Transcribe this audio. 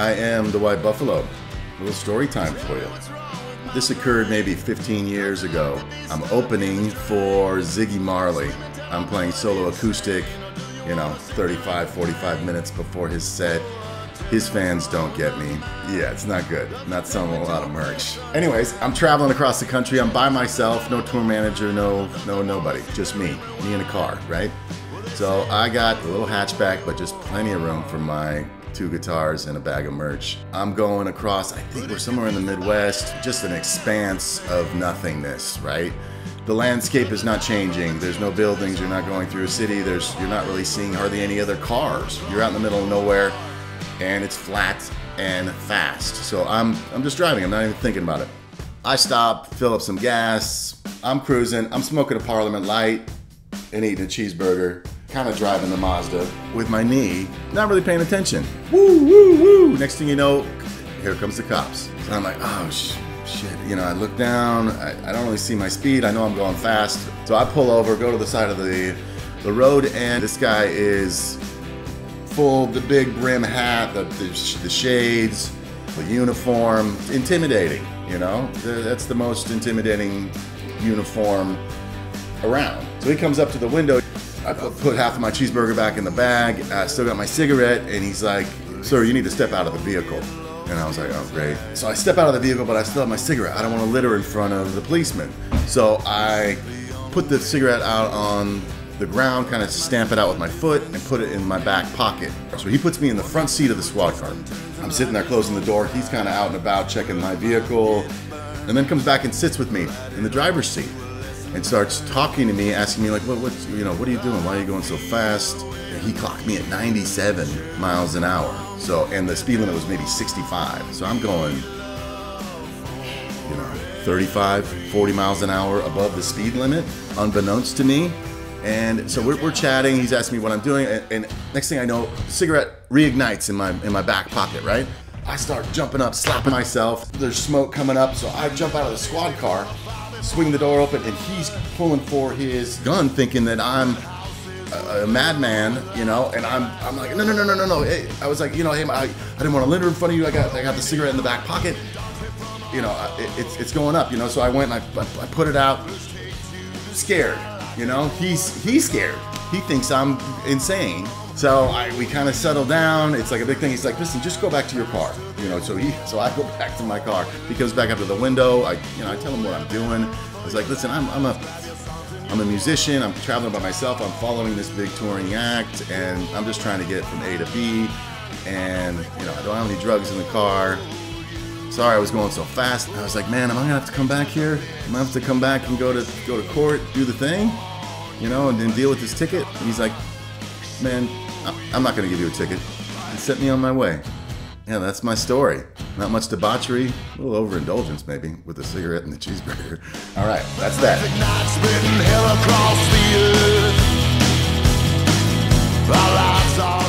I am the White Buffalo. A little story time for you. This occurred maybe 15 years ago. I'm opening for Ziggy Marley. I'm playing solo acoustic, 35, 45 minutes before his set. His fans don't get me. Yeah, it's not good. I'm not selling a lot of merch. Anyways, I'm traveling across the country. I'm by myself, no tour manager, no nobody. Just me in a car, right? So I got a little hatchback, but just plenty of room for my 2 guitars and a bag of merch. I'm going across, I think we're somewhere in the Midwest, just an expanse of nothingness, right? The landscape is not changing. There's no buildings. You're not going through a city. You're not really seeing hardly any other cars. You're out in the middle of nowhere, and it's flat and fast. So I'm just driving. I'm not even thinking about it. I stop, fill up some gas. I'm cruising. I'm smoking a Parliament Light and eating a cheeseburger. Kind of driving the Mazda with my knee, not really paying attention. Woo, woo, woo. Next thing you know, here comes the cops. So I'm like, oh, shit. I look down. I don't really see my speed. I know I'm going fast. So I pull over, go to the side of the road, and this guy is full, the big brim hat, the shades, the uniform. Intimidating, That's the most intimidating uniform around. So he comes up to the window. I put half of my cheeseburger back in the bag. I still got my cigarette, and he's like, "Sir, you need to step out of the vehicle." And I was like, "Oh, great." So I step out of the vehicle, but I still have my cigarette. I don't want to litter in front of the policeman. So I put the cigarette out on the ground, kind of stamp it out with my foot, and put it in my back pocket. So he puts me in the front seat of the squad car. I'm sitting there closing the door. He's kind of out and about checking my vehicle, and then comes back and sits with me in the driver's seat. And starts talking to me, asking me like, what are you doing? Why are you going so fast? And he clocked me at 97 miles an hour. So, and the speed limit was maybe 65. So I'm going, 35, 40 miles an hour above the speed limit, unbeknownst to me. And so we're chatting. He's asking me what I'm doing, and next thing I know, cigarette reignites in my back pocket, right? I start jumping up, slapping myself. There's smoke coming up, so I jump out of the squad car, swing the door open, and he's pulling for his gun, thinking that I'm a madman, and I'm like, no. Hey, I was like, hey, I didn't want to litter in front of you. I got the cigarette in the back pocket. It's going up, So I went and I put it out, scared, He's scared. He thinks I'm insane. So we kind of settle down. It's like a big thing. He's like, listen, just go back to your car. So I go back to my car. He comes back up to the window. I tell him what I'm doing. I was like, listen, I'm a musician. I'm traveling by myself. I'm following this big touring act, and I'm just trying to get from A to B. And I don't have any drugs in the car. Sorry, I was going so fast. I was like, man, am I gonna have to come back here? I'm gonna have to come back and go to court, do the thing, and then deal with this ticket. And he's like, man, I'm not gonna give you a ticket. He sent me on my way. Yeah, that's my story. Not much debauchery, a little overindulgence maybe, with the cigarette and the cheeseburger. All right, that's that.